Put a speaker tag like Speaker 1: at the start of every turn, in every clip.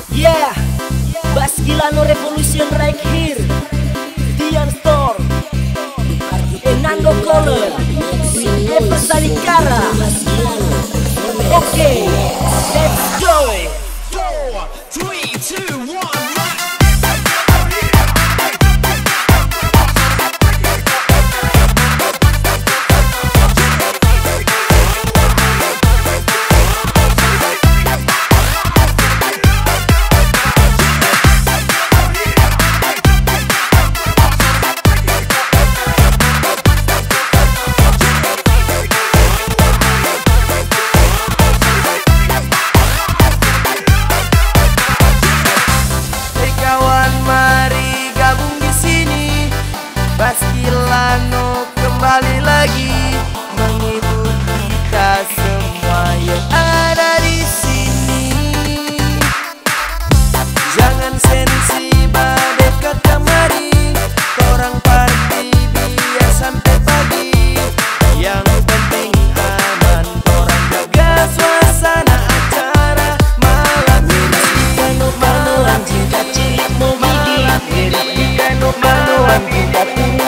Speaker 1: Yeah, Baskilano Revolution right here. Dian Store, Enando Color, Eva Salikara. Okay, let's go.
Speaker 2: 4, 3, 2, 1.
Speaker 3: Baskilano kembali lagi menghibur kita semua yang ada di sini. Jangan sensi dekat kemari, orang party biar sampai pagi. Yang penting aman, orang jaga suasana acara malam ini. Malam cinta cilik mau gigi, malam cinta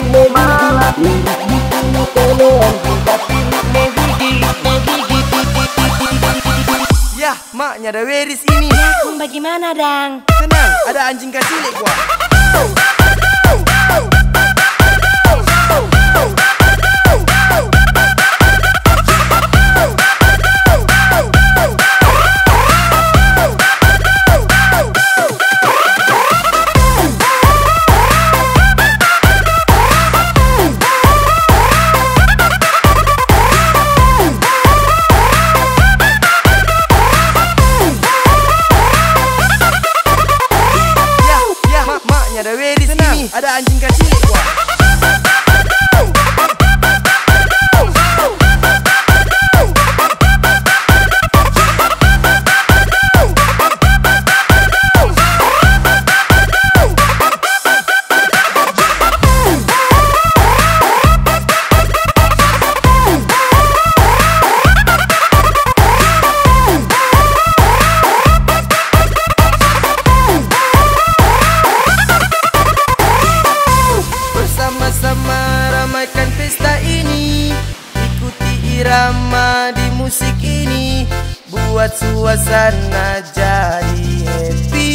Speaker 3: ya, maknya ada Weris ini.
Speaker 4: Bagaimana, Dang?
Speaker 3: Tenang, ada anjing kecil gua. Ada Weris ini, ada anjing kecil gua. Sama-sama ramaikan pesta ini, ikuti irama di musik ini, buat suasana jadi happy.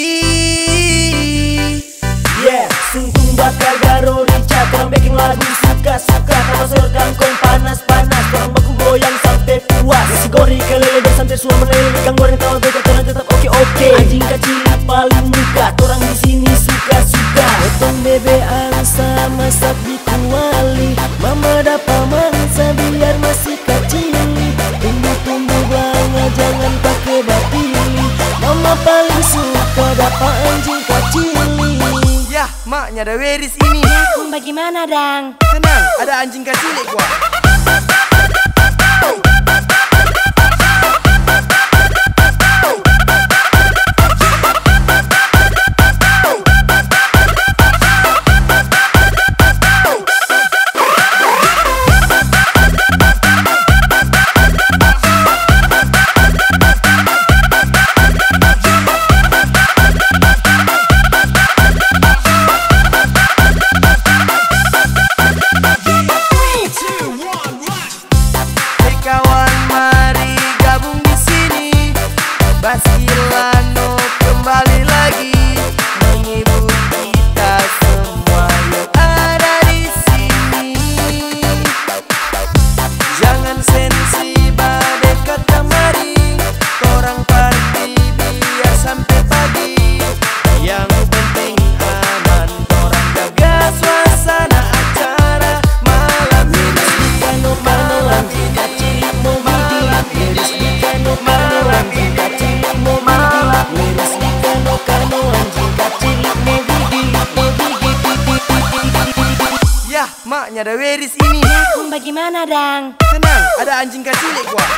Speaker 1: Yeah, sungguh bakal garo ricat, orang bikin lagu suka-suka, kalau sorkan kong panas-panas, orang baku goyang sampai puas. Si gori kelele dan santai semua meleleh, ikan goreng tawa beda, orang tetap oke. Anjing kecil paling muka, orang di sini suka-suka. Potong bebe angsa masak di kuali, mama dapat mangsa biar masih kecil. Tumbuh-tumbuh banget jangan pakai batili, mama paling suka dapat anjing kecil.
Speaker 3: Ya, maknya ada Weris ini.
Speaker 4: Bagaimana, Dang?
Speaker 3: Tenang, ada anjing kecil gua. Baskilano kembali lagi menghibur kita semua yang ada di sini. Jangan sensi dekat kemari, orang party biar sampai pagi. Yang penting aman, orang jaga suasana acara malam ini. Malam cinta cilik mau gigi, malam cinta cilik mau ya, maknya ada Weris ini.
Speaker 4: Bagaimana, Dang?
Speaker 3: Tenang, ada anjing kecil gua.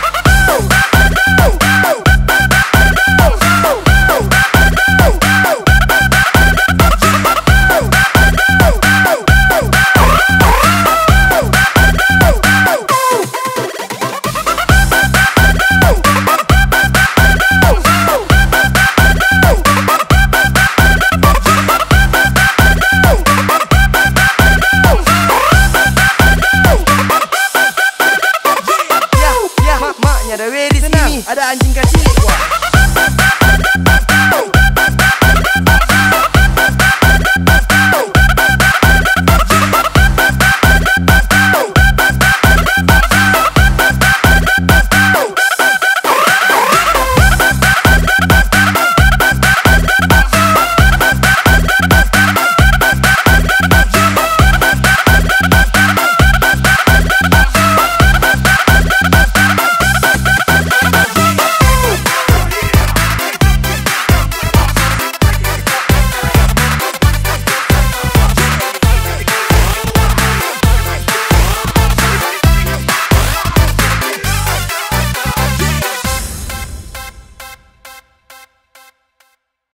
Speaker 3: ada anjing kecil gua.